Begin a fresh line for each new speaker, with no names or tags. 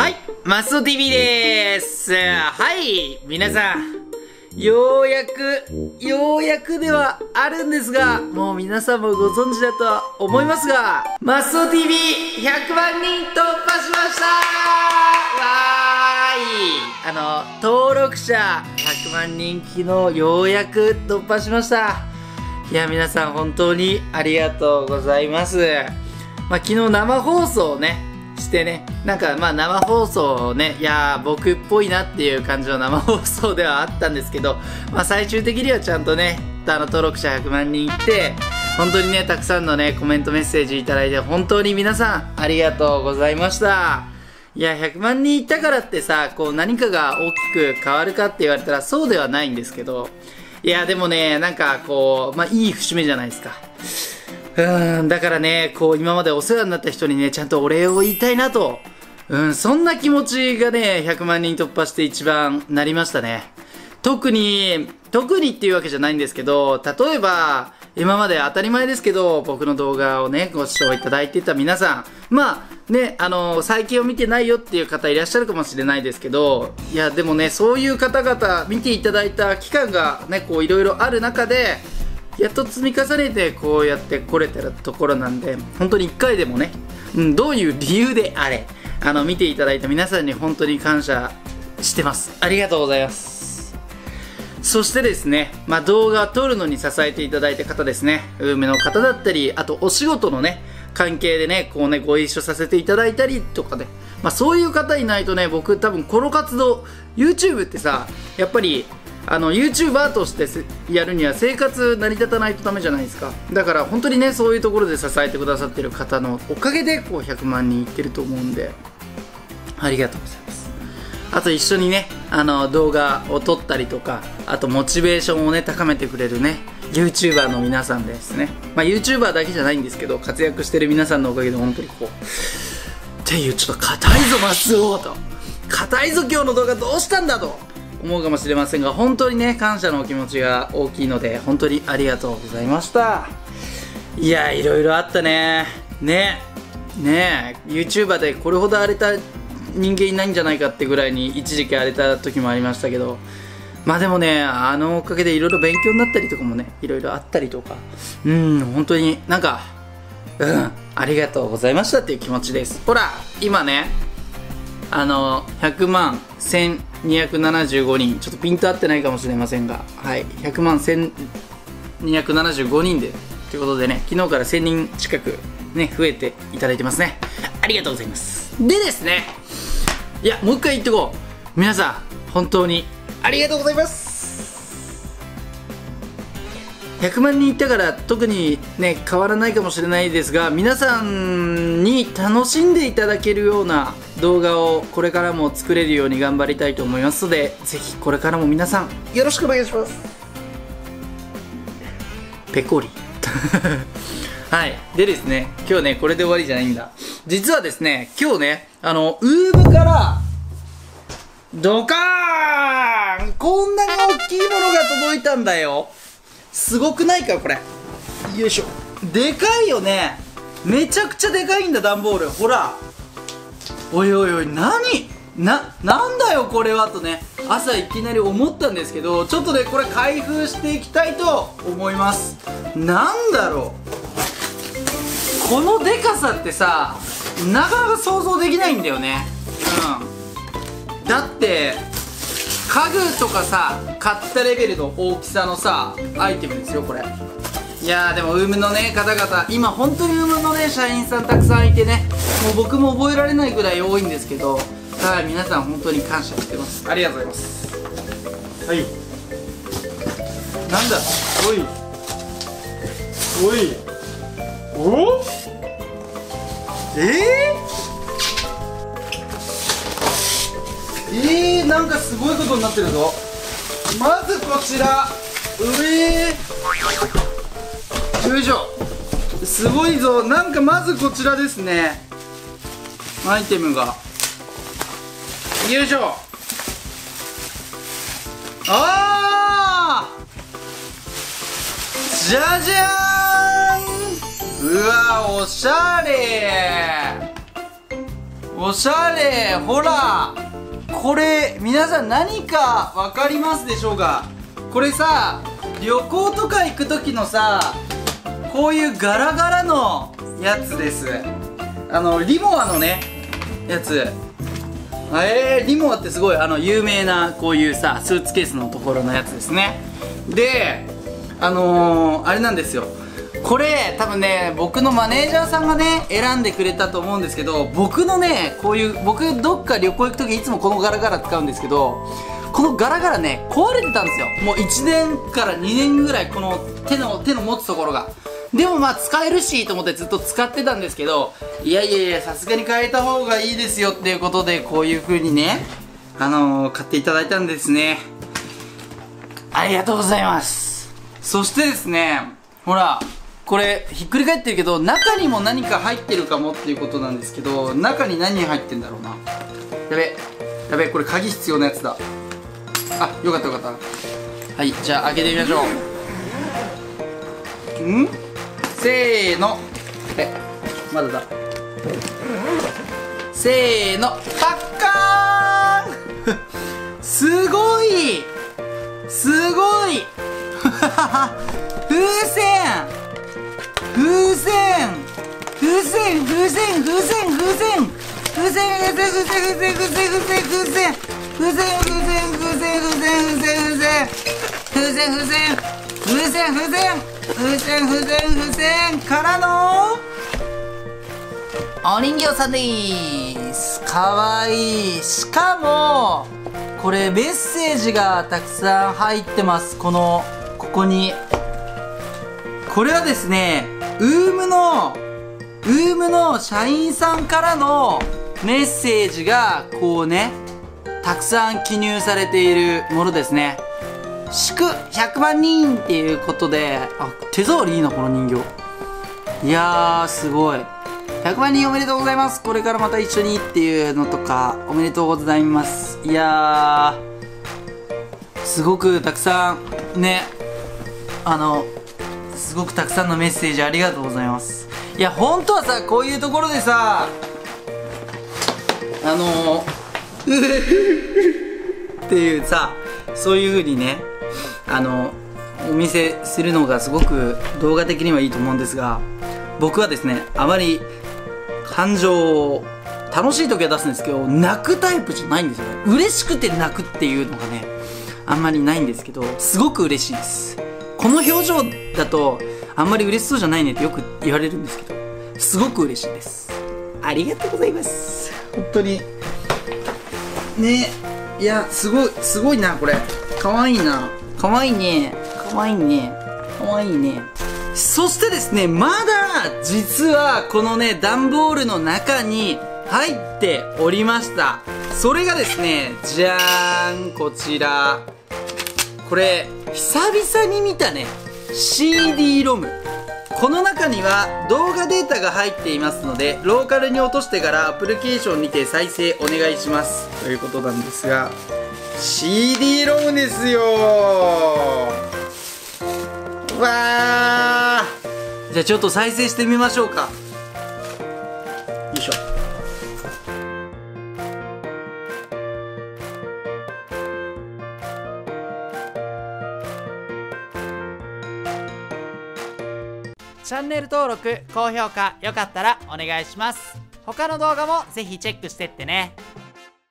はい、マスオ TV でーす。はい、皆さん、ようやくではあるんですが、もう皆さんもご存知だとは思いますが、マスオ TV100 万人突破しましたー。わーい、登録者100万人昨日ようやく突破しました。いや、皆さん本当にありがとうございます。昨日生放送をね、してね、生放送ね、いやー僕っぽいなっていう感じの生放送ではあったんですけど、最終的にはちゃんとね、登録者100万人いって、本当にね、たくさんのね、コメントメッセージいただいて、本当に皆さん、ありがとうございました。いや、100万人いったからってさ、こう何かが大きく変わるかって言われたらそうではないんですけど、いや、でもね、いい節目じゃないですか。だからね、こう今までお世話になった人にね、ちゃんとお礼を言いたいなと、そんな気持ちがね、100万人突破して一番なりましたね。特にっていうわけじゃないんですけど、例えば、今まで当たり前ですけど、僕の動画をね、ご視聴いただいてた皆さん、最近を見てないよっていう方いらっしゃるかもしれないですけど、いや、でもね、そういう方々、見ていただいた期間がね、こういろいろある中で、やっと積み重ねてこうやって来れてるところなんで、本当に1回でもね、どういう理由であれ、見ていただいた皆さんに本当に感謝してます。ありがとうございます。そしてですね、動画を撮るのに支えていただいた方ですね、ウーメの方だったり、あとお仕事のね、関係でね、こうね、ご一緒させていただいたりとかね、そういう方いないとね、僕多分この活動、YouTube ってさ、やっぱり、YouTuber としてやるには生活成り立たないとダメじゃないですか。だから本当にね、そういうところで支えてくださってる方のおかげでこう100万人いってると思うんで、ありがとうございます。あと一緒にね、動画を撮ったりとか、あとモチベーションをね、高めてくれるね、YouTuber の皆さんですね。YouTuber だけじゃないんですけど、活躍してる皆さんのおかげで本当にこう、っていう、ちょっと硬いぞマスオと、硬いぞ今日の動画どうしたんだと思うかもしれませんが、本当にね、感謝の気持ちが大きいので、本当にありがとうございました。いや、いろいろあったね。YouTuber でこれほど荒れた人間いないんじゃないかってぐらいに一時期荒れた時もありましたけど、でもね、おかげでいろいろ勉強になったりとかもね、いろいろあったりとか、本当にありがとうございましたっていう気持ちです。ほら、今ね、100万1275人、ちょっとピント合ってないかもしれませんが、はい、100万1275人でということでね、昨日から1000人近くね、増えていただいてますね。ありがとうございます。でですね、いや、もう一回言ってこう。皆さん、本当にありがとうございます。100万人いったから特にね、変わらないかもしれないですが、皆さんに楽しんでいただけるような動画をこれからも作れるように頑張りたいと思いますので、ぜひこれからも皆さんよろしくお願いします。ペコリはい。でですね、今日ね、これで終わりじゃないんだ。実はですね、今日ね、ウームからドカーン、こんなに大きいものが届いたんだよ。すごくないかこれ。よいしょ。でかいよね。めちゃくちゃでかいんだ、段ボール。ほら。おいおいおい、なんだよこれはとね、朝いきなり思ったんですけど、ちょっとね、これ開封していきたいと思います。なんだろう、このでかさってさ、なかなか想像できないんだよね。だって家具とかさ、買ったレベルの大きさのさ、アイテムですよこれ。いやー、でもウームのね、方々、今本当にウームのね、社員さんたくさんいてね、もう僕も覚えられないぐらい多いんですけど、はい、皆さん本当に感謝してます。ありがとうございます。はい、なんだ、おいお、なんかすごいことになってるぞ。まずこちら、よいしょ、すごいぞ。なんかまずこちらですね、アイテムが、よいしょ。じゃじゃーん。うわ、おしゃれ。 おしゃれ。ほらこれ皆さん何か分かりますでしょうか。これさ、旅行とか行く時のさ、こういうガラガラのやつです。リモアのねやつ。リモアってすごい有名なこういうさスーツケースのところのやつですね。であれなんですよ。これ多分ね、僕のマネージャーさんがね選んでくれたと思うんですけど、僕のねこういう、僕どっか旅行行く時いつもこのガラガラ使うんですけど、このガラガラね壊れてたんですよ。もう1年から2年ぐらい、この手の持つところが。でもまあ使えるしと思ってずっと使ってたんですけど、いやいやいや、さすがに変えた方がいいですよっていうことで、こういう風にね買っていただいたんですね。ありがとうございます。そしてですね、ほらこれひっくり返ってるけど、中にも何か入ってるかもっていうことなんですけど、中に何入ってんだろうな。やべ、これ鍵必要なやつだ。あ、よかったよかった。はい、じゃあ開けてみましょう。せーの。まだだ。せーの、パッカーンすごい風船からのお人形さんでーす。かわいい。しかもこれメッセージがたくさん入ってます。ここに。これはですね、ウームの社員さんからのメッセージがこうねたくさん記入されているものですね。祝100万人っていうことで、手触りいいなこの人形。いやーすごい。100万人おめでとうございます。これからまた一緒にっていうのとかおめでとうございます。いやーすごくたくさんね、すごくたくさんのメッセージありがとうございます。いや本当はさ、こういうところでさっていうさ、そういう風にねお見せするのがすごく動画的にはいいと思うんですが、僕はですねあまり感情を楽しい時は出すんですけど、泣くタイプじゃないんですよね。嬉しくて泣くっていうのがねあんまりないんですけど、すごく嬉しいです。この表情だとあんまり嬉しそうじゃないねってよく言われるんですけど、すごく嬉しいです。ありがとうございます。本当にね。いやすごいな。これかわいいな。かわいいね。そしてですね、まだ実はこのね段ボールの中に入っておりました。それがですね、じゃーん、こちら。これ久々に見たね CD ロム。この中には動画データが入っていますので、ローカルに落としてからアプリケーションにて再生お願いしますということなんですが、 CD ロムですよ。わー、じゃあちょっと再生してみましょうか。よいしょ。
チャンネル登録、高評価よかったらお願いします。他の動画もぜひチェックしてってね。